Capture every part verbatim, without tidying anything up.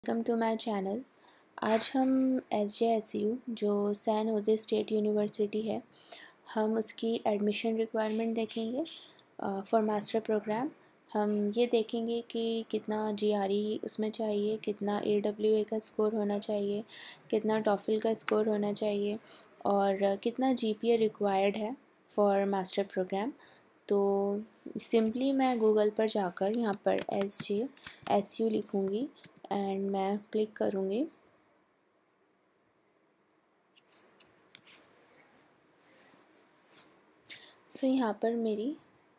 Welcome to my channel. आज हम S J S U जो सैन होजे स्टेट यूनिवर्सिटी है, हम उसकी एडमिशन रिक्वायरमेंट देखेंगे फॉर मास्टर प्रोग्राम। हम ये देखेंगे कि कितना जी आर ई उसमें चाहिए, कितना ए डब्ल्यू ए का स्कोर होना चाहिए, कितना टॉफिल का स्कोर होना चाहिए और कितना जी पी ए रिक्वायर्ड है फॉर मास्टर प्रोग्राम। तो सिंपली मैं गूगल पर जाकर यहाँ पर एस जे एस यू लिखूँगी एंड मैं क्लिक करूँगी। सो so, यहाँ पर मेरी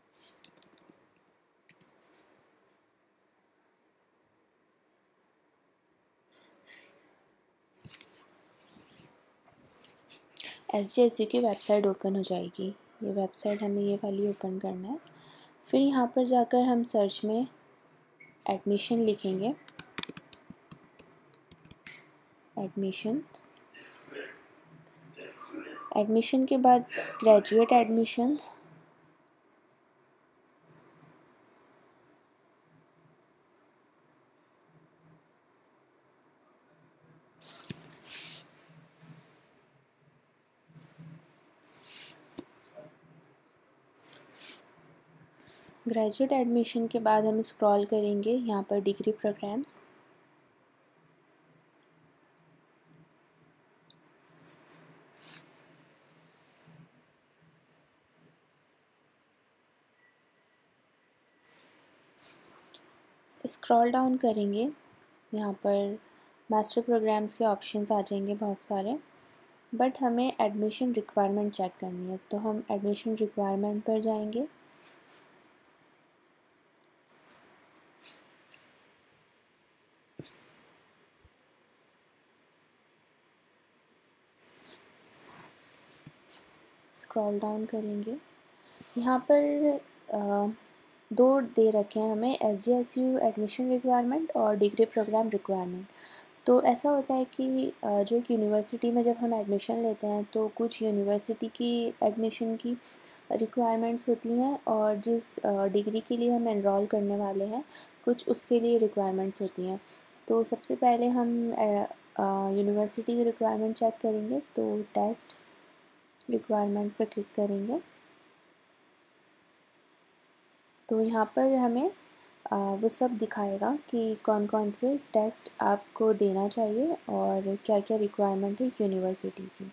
एस जे एस यू की वेबसाइट ओपन हो जाएगी। ये वेबसाइट हमें ये वाली ओपन करना है। फिर यहाँ पर जाकर हम सर्च में एडमिशन लिखेंगे। एडमिशन एडमिशन के बाद ग्रेजुएट एडमिशन्स, ग्रेजुएट एडमिशन के बाद हम स्क्रॉल करेंगे यहाँ पर डिग्री प्रोग्राम्स। स्क्रॉल डाउन करेंगे, यहाँ पर मास्टर प्रोग्राम्स के ऑप्शंस आ जाएंगे बहुत सारे, बट हमें एडमिशन रिक्वायरमेंट चेक करनी है। तो हम एडमिशन रिक्वायरमेंट पर जाएंगे। स्क्रॉल डाउन करेंगे, यहाँ पर आ, दो दे रखे हैं हमें, S J S U admission requirement और डिग्री प्रोग्राम रिक्वायरमेंट। तो ऐसा होता है कि जो एक यूनिवर्सिटी में जब हम एडमिशन लेते हैं तो कुछ यूनिवर्सिटी की एडमिशन की रिक्वायरमेंट्स होती हैं और जिस डिग्री के लिए हम एनरोल करने वाले हैं कुछ उसके लिए रिक्वायरमेंट्स होती हैं। तो सबसे पहले हम यूनिवर्सिटी की रिक्वायरमेंट चेक करेंगे। तो टेस्ट रिक्वायरमेंट पर क्लिक करेंगे। तो यहाँ पर हमें आ, वो सब दिखाएगा कि कौन कौन से टेस्ट आपको देना चाहिए और क्या क्या रिक्वायरमेंट है यूनिवर्सिटी की।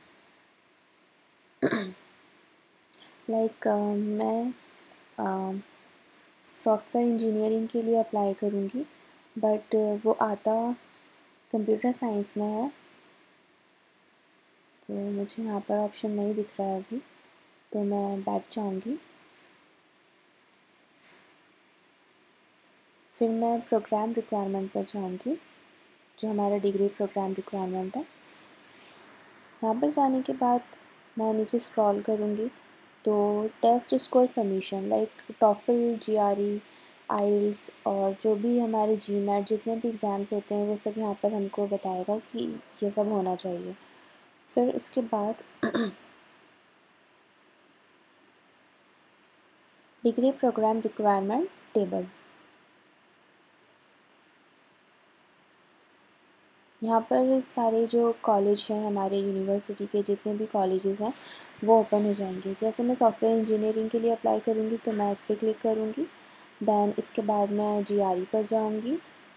लाइक like, uh, मैं सॉफ्टवेयर uh, इंजीनियरिंग के लिए अप्लाई करूँगी, बट uh, वो आता कंप्यूटर साइंस में है, तो मुझे यहाँ पर ऑप्शन नहीं दिख रहा है अभी, तो मैं बैक जाऊँगी। फिर मैं प्रोग्राम रिक्वायरमेंट पर जाऊँगी, जो हमारा डिग्री प्रोग्राम रिक्वायरमेंट है। यहाँ पर जाने के बाद मैं नीचे स्क्रॉल करूँगी तो test score submission like TOEFL, G R E, IELTS और जो भी हमारे जी मैट जितने भी एग्ज़ाम्स होते हैं वो सब यहाँ पर हमको बताएगा कि ये सब होना चाहिए। फिर उसके बाद डिग्री प्रोग्राम रिक्वायरमेंट टेबल, यहाँ पर सारे जो कॉलेज हैं हमारे यूनिवर्सिटी के, जितने भी कॉलेजेस हैं वो ओपन हो जाएंगे। जैसे मैं सॉफ्टवेयर इंजीनियरिंग के लिए अप्लाई करूँगी तो मैं इस पर क्लिक करूँगी। दैन इसके बाद मैं जी आर ई पर जाऊँगी।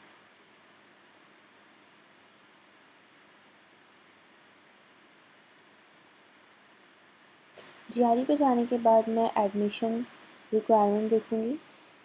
जी आर ई पर जाने के बाद मैं एडमिशन रिक्वायरमेंट देखूँगी।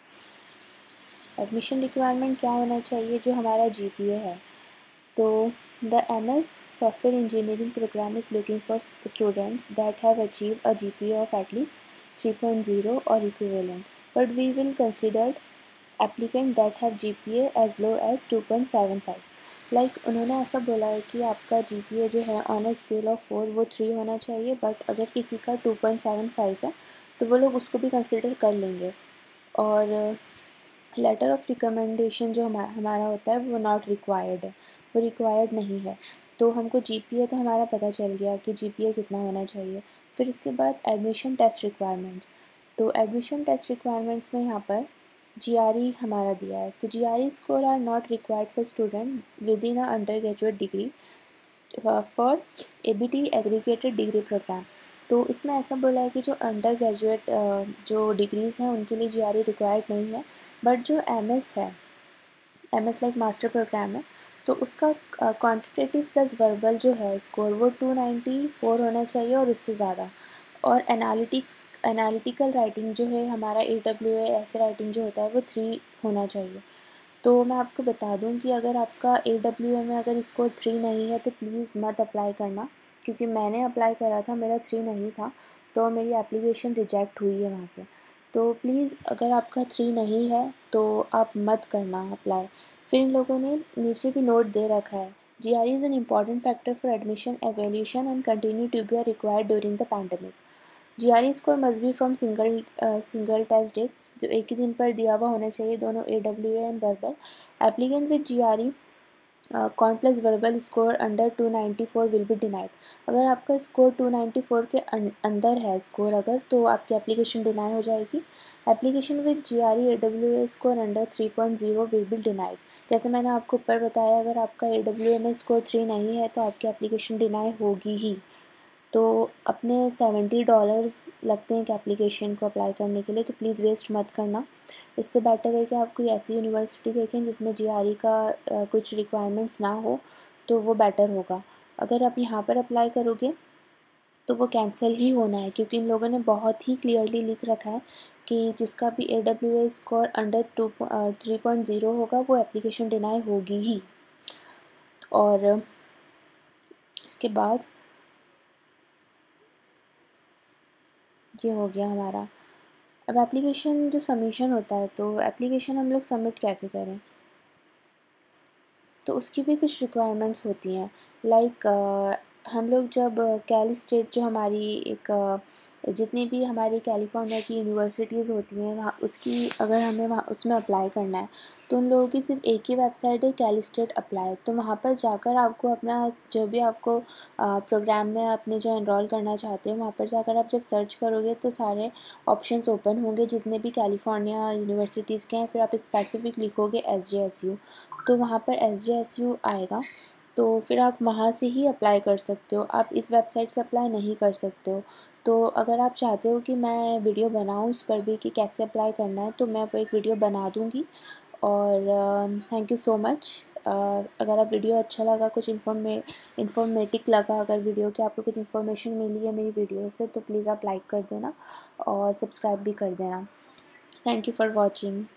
एडमिशन रिक्वायरमेंट क्या होना चाहिए, जो हमारा जी पी ए है। तो the M S Software Engineering program is looking for students that have achieved a G P A of at least three point zero or equivalent, but we will consider applicants that have G P A as low as two point seven five. Like like, उन्होंने ऐसा बोला है कि आपका जी P A जो है on a scale of four वो three होना चाहिए, बट अगर किसी का टू पॉइंट सेवन फाइव है तो वो लोग उसको भी कंसिडर कर लेंगे। और लेटर ऑफ रिकमेंडेशन जो हमारा हमारा होता है वो नॉट रिक्वायर्ड है, वो रिक्वायर्ड नहीं है। तो हमको जी पी ए तो हमारा पता चल गया कि जी पी ए कितना होना चाहिए। फिर इसके बाद एडमिशन टेस्ट रिक्वायरमेंट्स। तो एडमिशन टेस्ट रिक्वायरमेंट्स में यहाँ पर जी आर ई हमारा दिया है। तो G R E score are not required for student with in a undergraduate degree for A B T aggregated degree program. तो इसमें ऐसा बोला है कि जो अंडर ग्रेजुएट जो डिग्रीज़ हैं उनके लिए जी आर ई रिक्वायर्ड नहीं है, बट जो एम एस है, M S like master program है, तो उसका क्वांटिटेटिव प्लस वर्बल जो है स्कोर वो टू नाइन्टी फोर होना चाहिए और उससे ज़्यादा। और एनालिटिक्स एनालिटिकल राइटिंग जो है हमारा ए डब्ल्यू ए ऐसे राइटिंग जो होता है वो थ्री होना चाहिए। तो मैं आपको बता दूं कि अगर आपका ए डब्ल्यू ए में अगर स्कोर थ्री नहीं है तो प्लीज़ मत अप्लाई करना, क्योंकि मैंने अप्लाई करा था, मेरा थ्री नहीं था, तो मेरी एप्लीकेशन रिजेक्ट हुई है वहाँ से। तो प्लीज़ अगर आपका थ्री नहीं है तो आप मत करना अप्लाई। फिर इन लोगों ने नीचे भी नोट दे रखा है, G R E is an important factor for admission evolution and continue to be are required during the pandemic. G R E score must be from single single test date, जो एक ही दिन पर दिया हुआ होना चाहिए, दोनों A W A and verbal. Applicant with G R E quant plus verbal score under two ninety four will be denied. अगर आपका स्कोर टू नाइन्टी फोर के अंदर है स्कोर अगर, तो आपकी एप्लीकेशन डिनाई हो जाएगी। Application with G R E A W A score under three point zero will be denied. जैसे मैंने आपको ऊपर बताया, अगर आपका ए डब्ल्यू ए में स्कोर थ्री नहीं है तो आपकी एप्लीकेशन डिनाई होगी ही। तो अपने सेवेंटी डॉलर्स लगते हैं एक एप्लीकेशन को अप्लाई करने के लिए, तो प्लीज़ वेस्ट मत करना। इससे बेटर है कि आप कोई ऐसी यूनिवर्सिटी देखें जिसमें जी आर ई का आ, कुछ रिक्वायरमेंट्स ना हो, तो वो बेटर होगा। अगर आप यहाँ पर अप्लाई करोगे तो वो कैंसिल ही होना है, क्योंकि इन लोगों ने बहुत ही क्लियरली लिख रखा है कि जिसका भी A W A score under two three point zero होगा वो एप्लीकेशन डिनाई होगी ही। और इसके बाद ये हो गया हमारा। अब एप्लीकेशन जो सबमिशन होता है, तो एप्लीकेशन हम लोग सबमिट कैसे करें, तो उसकी भी कुछ रिक्वायरमेंट्स होती हैं। लाइक हम लोग जब कैली स्टेट जो हमारी एक uh, जितनी भी हमारी कैलिफोर्निया की यूनिवर्सिटीज़ होती हैं वहाँ उसकी अगर हमें वहाँ उसमें अप्लाई करना है, तो उन लोगों की सिर्फ एक ही वेबसाइट है, कैली स्टेट अप्लाई। तो वहाँ पर जाकर आपको अपना जो भी आपको प्रोग्राम में अपने जो एनरोल करना चाहते हो, वहाँ पर जाकर आप जब सर्च करोगे तो सारे ऑप्शंस ओपन होंगे जितने भी कैलिफोर्निया यूनिवर्सिटीज़ के हैं। फिर आप स्पेसिफिक लिखोगे एस जे एस यू, तो वहाँ पर एस जे एस यू आएगा, तो फिर आप वहाँ से ही अप्लाई कर सकते हो। आप इस वेबसाइट से अप्लाई नहीं कर सकते हो। तो अगर आप चाहते हो कि मैं वीडियो बनाऊँ इस पर भी कि कैसे अप्लाई करना है, तो मैं वो एक वीडियो बना दूँगी। और थैंक यू सो मच। अगर आप वीडियो अच्छा लगा, कुछ इन्फॉर्मे इन्फॉर्मेटिव लगा, अगर वीडियो की आपको कुछ इन्फॉर्मेशन मिली है मेरी वीडियो से, तो प्लीज़ आप लाइक कर देना और सब्सक्राइब भी कर देना। Thank you for watching.